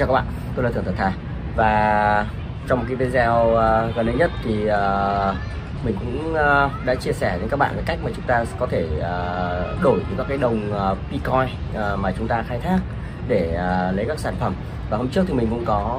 Chào các bạn, tôi là Thưởng Thật Thà. Và trong một cái video gần đây nhất thì mình cũng đã chia sẻ với các bạn cái cách mà chúng ta có thể đổi các cái đồng Bitcoin mà chúng ta khai thác để lấy các sản phẩm. Và hôm trước thì mình cũng có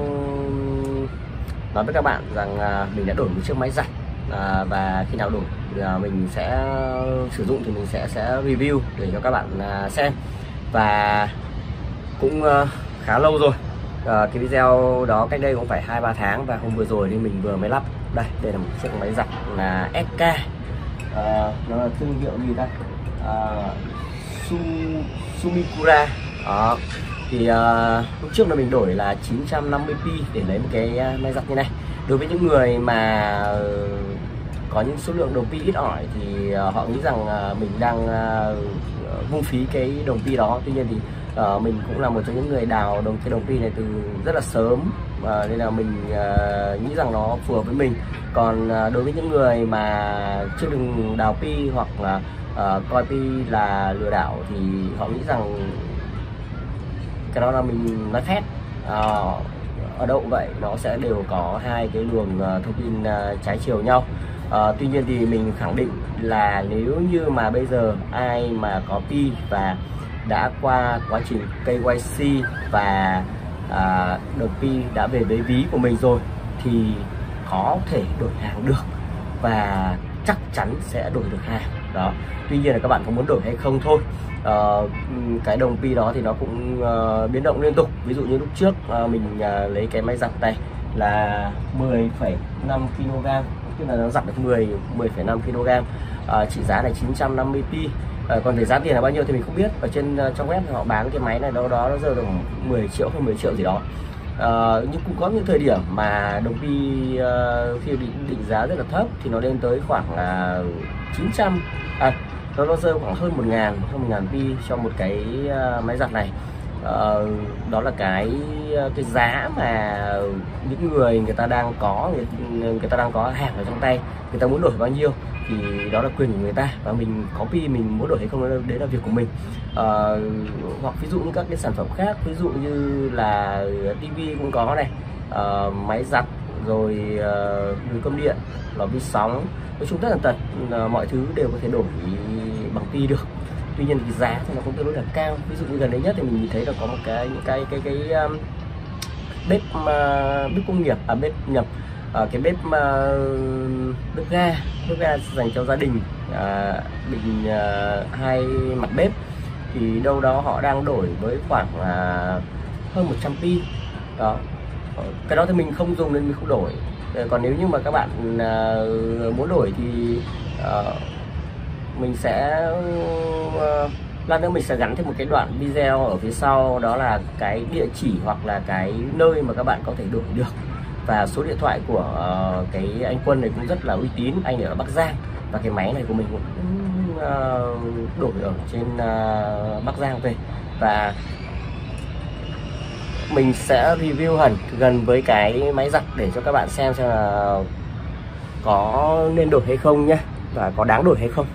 nói với các bạn rằng mình đã đổi một chiếc máy giặt, và khi nào đổi thì mình sẽ sử dụng thì mình sẽ review để cho các bạn xem. Và cũng khá lâu rồi, cái video đó cách đây cũng phải 2-3 tháng, và hôm vừa rồi thì mình vừa mới lắp. Đây là một chiếc máy giặt là SK, nó là thương hiệu gì ta, Sumikura đó. Thì lúc trước là mình đổi là 950p để lấy một cái máy giặt như này. Đối với những người mà có những số lượng đồng pi ít ỏi thì họ nghĩ rằng mình đang vung phí cái đồng pi đó. Tuy nhiên thì mình cũng là một trong những người đào cái đồng pi này từ rất là sớm, nên là mình nghĩ rằng nó phù hợp với mình. Còn đối với những người mà chưa từng đào pi hoặc là coi pi là lừa đảo thì họ nghĩ rằng cái đó là mình nói phép. Ở đâu cũng vậy, nó sẽ đều có hai cái luồng thông tin trái chiều nhau. Tuy nhiên thì mình khẳng định là nếu như mà bây giờ ai mà có pi và đã qua quá trình KYC và đồng pi đã về với ví của mình rồi thì có thể đổi hàng được, và chắc chắn sẽ đổi được hàng đó. Tuy nhiên là các bạn có muốn đổi hay không thôi. Cái đồng pi đó thì nó cũng biến động liên tục. Ví dụ như lúc trước mình lấy cái máy giặt này là 10,5 kg, tức là nó giặt được 10,5 kg, trị giá là 950p. Còn về giá tiền là bao nhiêu thì mình không biết. Ở trên trong web họ bán cái máy này đâu đó nó rơi được 10 triệu hay 10 triệu gì đó. Nhưng cũng có những thời điểm mà đồng pi khi định giá rất là thấp thì nó lên tới khoảng 900, nó rơi khoảng hơn 1.000 pi cho một cái máy giặt này. Đó là cái giá mà những người ta đang có hàng ở trong tay, người ta muốn đổi bao nhiêu thì đó là quyền của người ta, và mình có pi mình muốn đổi hay không đấy là việc của mình. Hoặc ví dụ như các cái sản phẩm khác, ví dụ như là tivi cũng có này, máy giặt rồi nồi cơm điện, lò vi sóng, nói chung tất tần tật mọi thứ đều có thể đổi bằng pi được. Tuy nhiên thì giá thì nó cũng tương đối là cao. Ví dụ như gần đây nhất thì mình nhìn thấy là có một cái bếp công nghiệp, cái bếp ga dành cho gia đình, bình 2 mặt bếp thì đâu đó họ đang đổi với khoảng hơn 100 pi đó. Cái đó thì mình không dùng nên mình không đổi. Còn nếu như mà các bạn muốn đổi thì mình sẽ lát nữa mình sẽ gắn thêm một cái đoạn video ở phía sau, đó là cái địa chỉ hoặc là cái nơi mà các bạn có thể đổi được, và số điện thoại của cái anh Quân này cũng rất là uy tín. Anh ở Bắc Giang và cái máy này của mình cũng đổi ở trên Bắc Giang về, và mình sẽ review gần với cái máy giặt để cho các bạn xem là có nên đổi hay không nhé, và có đáng đổi hay không.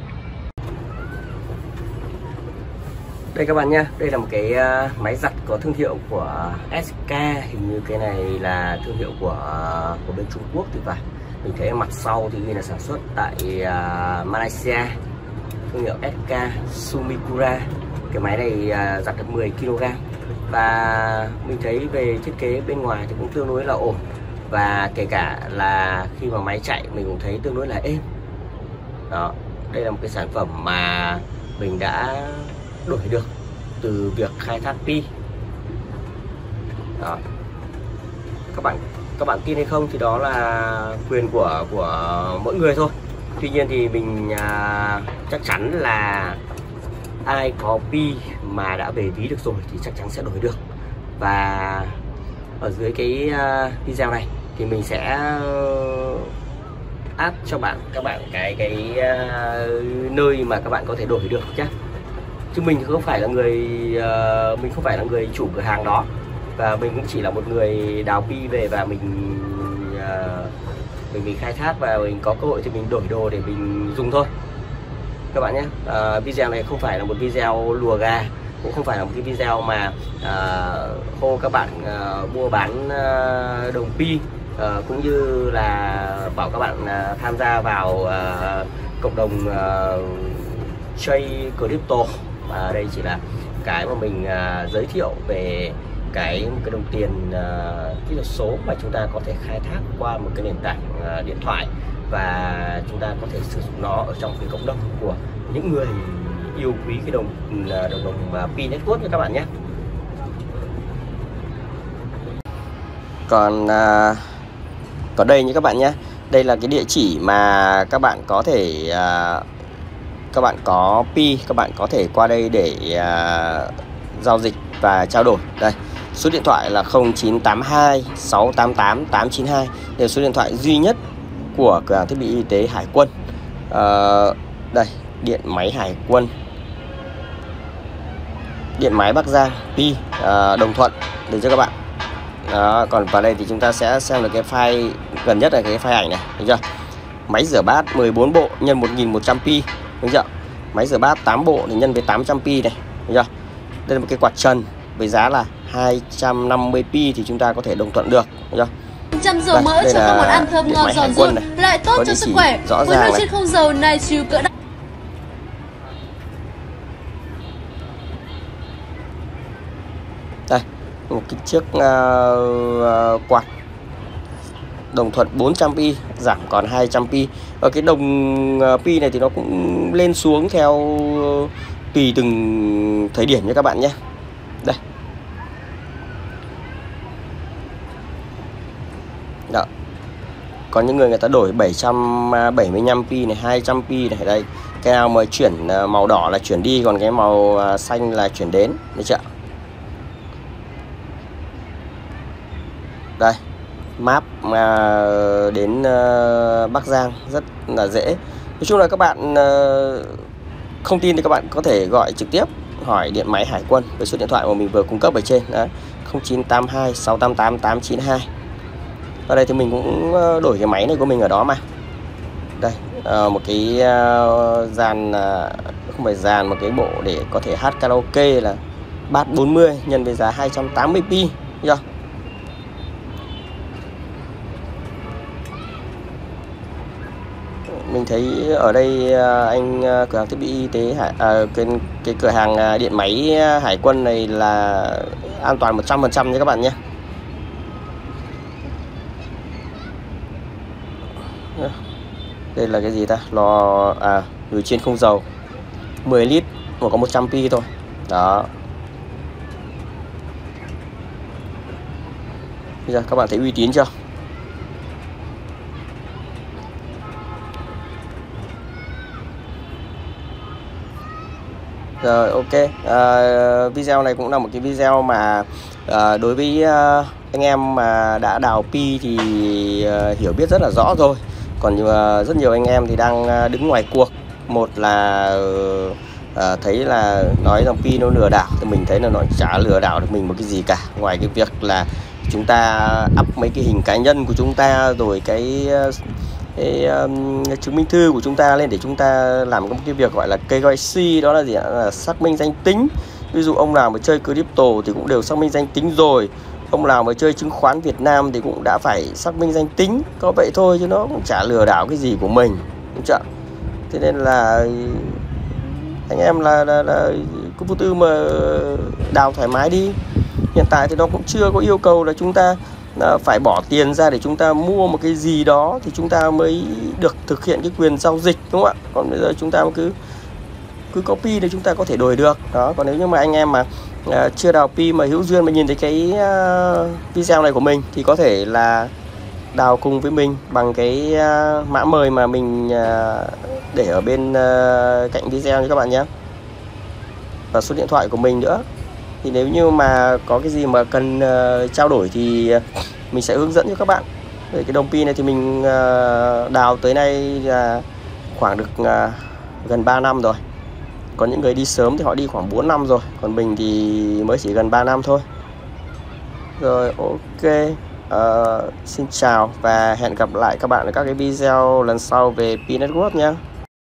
Đây các bạn nha, đây là một cái máy giặt có thương hiệu của SK, hình như cái này là thương hiệu của bên Trung Quốc thì phải. Mình thấy mặt sau thì ghi là sản xuất tại Malaysia, thương hiệu SK Sumikura. Cái máy này giặt được 10 kg, và mình thấy về thiết kế bên ngoài thì cũng tương đối là ổn, và kể cả là khi mà máy chạy mình cũng thấy tương đối là êm đó. Đây là một cái sản phẩm mà mình đã đổi được từ việc khai thác pi đó. Các bạn tin hay không thì đó là quyền của mỗi người thôi. Tuy nhiên thì mình chắc chắn là ai có pi mà đã về ví được rồi thì chắc chắn sẽ đổi được. Và ở dưới cái video này thì mình sẽ add cho các bạn cái nơi mà các bạn có thể đổi được nhé. Chứ mình không phải là người chủ cửa hàng đó, và mình cũng chỉ là một người đào pi về và mình khai thác, và mình có cơ hội thì mình đổi đồ để mình dùng thôi các bạn nhé. Video này không phải là một video lùa gà cũng không phải là một cái video mà hô các bạn mua bán đồng pi, cũng như là bảo các bạn tham gia vào cộng đồng chơi crypto. Và đây chỉ là cái mà mình giới thiệu về một cái đồng tiền kỹ thuật số mà chúng ta có thể khai thác qua một cái nền tảng điện thoại, và chúng ta có thể sử dụng nó ở trong cái cộng đồng của những người yêu quý cái đồng Pi Network nha các bạn nhé. Còn đây như các bạn nhé, đây là cái địa chỉ mà các bạn có thể các bạn có Pi, các bạn có thể qua đây để giao dịch và trao đổi. Đây, số điện thoại là 0982 688 892, đây là số điện thoại duy nhất của cửa hàng thiết bị y tế Hải Quân. Đây, điện máy Hải Quân, điện máy Bắc Giang, Pi, Đồng Thuận, được chưa các bạn? Đó, còn vào đây thì chúng ta sẽ xem được cái file gần nhất là cái file ảnh này, được chưa? Máy rửa bát 14 bộ nhân 1100 Pi, được chưa? Máy rửa bát 8 bộ thì nhân với 800 Pi này, được chưa? Đây là một cái quạt trần với giá là 250 Pi thì chúng ta có thể đồng thuận được, được chưa? Trăm dầu mỡ cho các món ăn thơm ngon giòn ruột, lại tốt cho sức khỏe. Với nồi chiên không dầu này chịu cỡ đắt. Đây, một cái chiếc quạt đồng thuận 400 Pi giảm còn 200 Pi. Ở cái đồng Pi này thì nó cũng lên xuống theo tùy từng thời điểm nha các bạn nhé. Đây. Đó. Có những người ta đổi 775 Pi này, 200 Pi này. Đây, cái nào mà chuyển màu đỏ là chuyển đi, còn cái màu xanh là chuyển đến, được chưa? Đây, map đến Bắc Giang rất là dễ. Nói chung là các bạn không tin thì các bạn có thể gọi trực tiếp hỏi điện máy Hải Quân với số điện thoại mà mình vừa cung cấp ở trên. Đấy, 0982 688 892. Ở đây thì mình cũng đổi cái máy này của mình ở đó mà. Đây, một cái dàn, không phải dàn, một cái bộ để có thể hát karaoke là bát 40 nhân với giá 280 Pi, được chưa? Mình thấy ở đây anh cửa hàng thiết bị y tế cái cửa hàng điện máy Hải Quân này là an toàn 100% nha các bạn nhé. Đây là cái gì ta? Lò nồi chiên không dầu 10 lít mà có 100 Pi thôi. Đó. Bây giờ các bạn thấy uy tín chưa? Rồi, ok. Video này cũng là một cái video mà đối với anh em mà đã đào Pi thì hiểu biết rất là rõ rồi. Còn rất nhiều anh em thì đang đứng ngoài cuộc. Một là thấy là nói rằng Pi nó lừa đảo, thì mình thấy là nó chả lừa đảo được mình một cái gì cả, ngoài cái việc là chúng ta up mấy cái hình cá nhân của chúng ta, rồi cái chứng minh thư của chúng ta lên để chúng ta làm một cái việc gọi là KYC, đó là gì ạ? Là xác minh danh tính. Ví dụ ông nào mà chơi crypto thì cũng đều xác minh danh tính rồi, ông nào mà chơi chứng khoán Việt Nam thì cũng đã phải xác minh danh tính, có vậy thôi chứ nó cũng chả lừa đảo cái gì của mình, đúng chưa? Thế nên là anh em là cứ vô tư mà đào thoải mái đi. Hiện tại thì nó cũng chưa có yêu cầu là chúng ta phải bỏ tiền ra để chúng ta mua một cái gì đó thì chúng ta mới được thực hiện cái quyền giao dịch, đúng không ạ? Còn bây giờ chúng ta cứ copy thì chúng ta có thể đổi được đó. Còn nếu như mà anh em mà chưa đào Pi mà hữu duyên mà nhìn thấy cái video này của mình thì có thể là đào cùng với mình bằng cái mã mời mà mình để ở bên cạnh video nha các bạn nhé, và số điện thoại của mình nữa. Thì nếu như mà có cái gì mà cần trao đổi thì mình sẽ hướng dẫn cho các bạn. Về cái đồng Pi này thì mình đào tới nay là khoảng được gần 3 năm rồi. Có những người đi sớm thì họ đi khoảng 4 năm rồi, còn mình thì mới chỉ gần 3 năm thôi. Rồi, ok. Xin chào và hẹn gặp lại các bạn ở các cái video lần sau về Pi Network nhé.